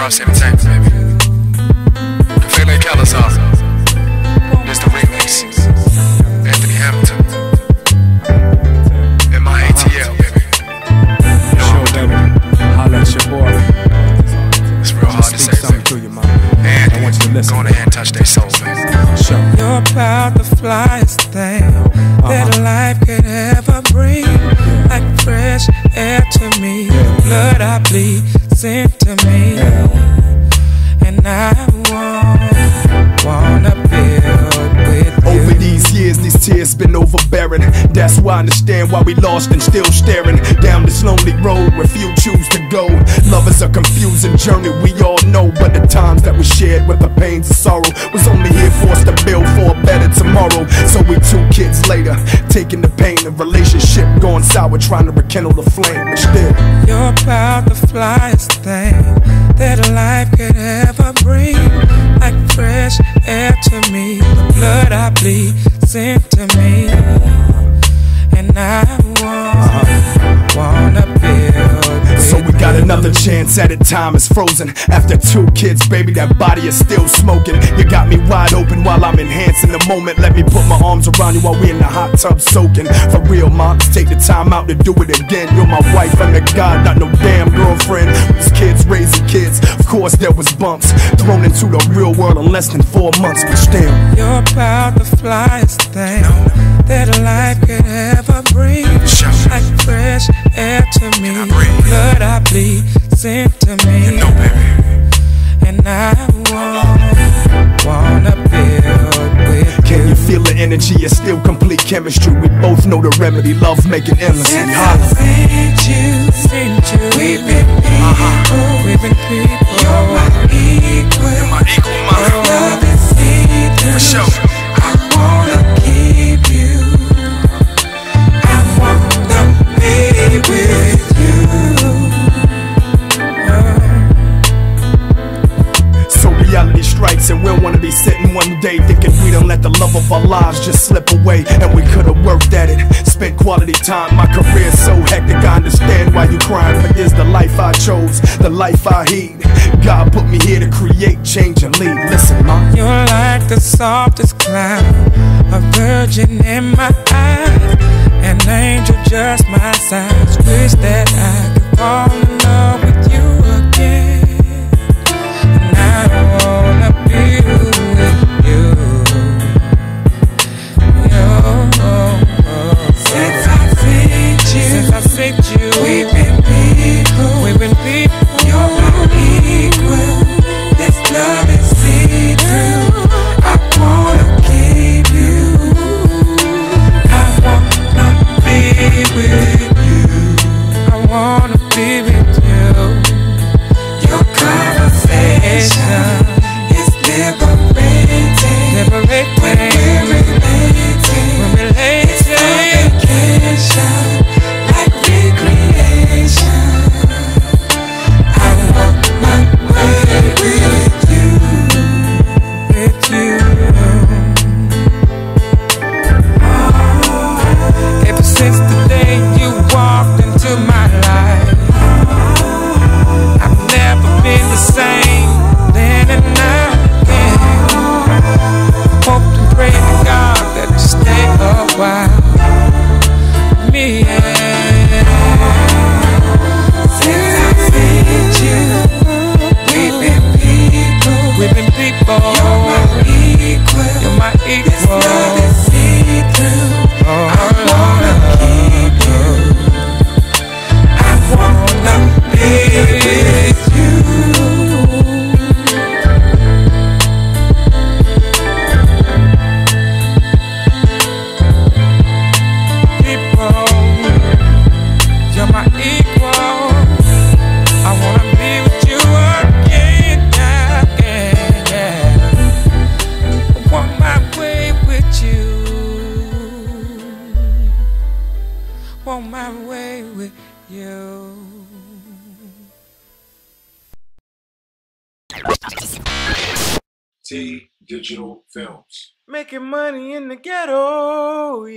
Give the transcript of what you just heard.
House Entertainment, baby. Kafalai Kalazaar. This the remix. Anthony Hamilton. In my ATL, baby. You know what I'm doing. Holla at your boy. It's real hard to say, Something baby. to you, man. And I want you to listen. go on ahead and touch their soul, baby. Sure. You're about the flyest thing that life could ever bring. Like fresh air to me, the blood I bleed sent to me. And I wanna build with you. Over these years, these tears been overbearing. That's why I understand why we lost and still staring down this lonely road where few choose to go. Love is a confusing journey, we all know, but the times that we shared with the pains and sorrow was only here for us to build for a better tomorrow. So we 2 kids later, taking the pain of relationship going sour, trying to rekindle the flame, but still you're about the flyest thing that life could ever bring. Like fresh air to me, the blood I bleed sent to me. And I wanna build. So we got another chance at it, time is frozen. After 2 kids, baby, that body is still smoking. You got me wide open while I'm enhancing the moment. Let me put my arms around you while we in the hot tub soaking. For real, moms, take the time out to do it again. You're my wife, I'm the god, not no damn girlfriend. These kids raising kids, of course there was bumps. Thrown into the real world in less than 4 months, but still you're about the flyest thing that life could ever bring. Like fresh air to me, blood I bleed sent to me. And I wanna build with you. Can you feel the energy? It's still complete chemistry. We both know the remedy, love making endless. Since I sent you, we've been people. You're my equal. You're my equal, mama. Love is see-through. For sure. I wanna keep you. I wanna be with you. So reality strikes and we'll wanna be sitting one day thinking we done let the love of our lives just slip away. And we could've worked at it, spent quality time. My career's so hectic, I understand why you crying. But this the life I chose, the life I heed. God put me here to create, change and lead. Listen, mom, you're like the softest cloud, a virgin in my eyes, an angel just my size. Wish that I could fall in love with you again. And I wanna be with you. Since I sent you, we've been people. You're my equal. This love is see-through. I wanna keep you. I wanna be with you. I wanna be with you. Your conversation is liberating. When we're related, it's a vacation, like recreation. I want my way with you, with you. Ever since the day you walked into my life, I've never been the same then and now again. Hope and pray to God that you stay a while. Me, since I seen you, we've been people. You're my equal. You're my equal. This love is see-through. I wanna keep you. I wanna be with you. You're my equal. I wanna be with you again, yeah. I want my way with you. Want my way with you. TDigital Films. Making money in the ghetto, yeah.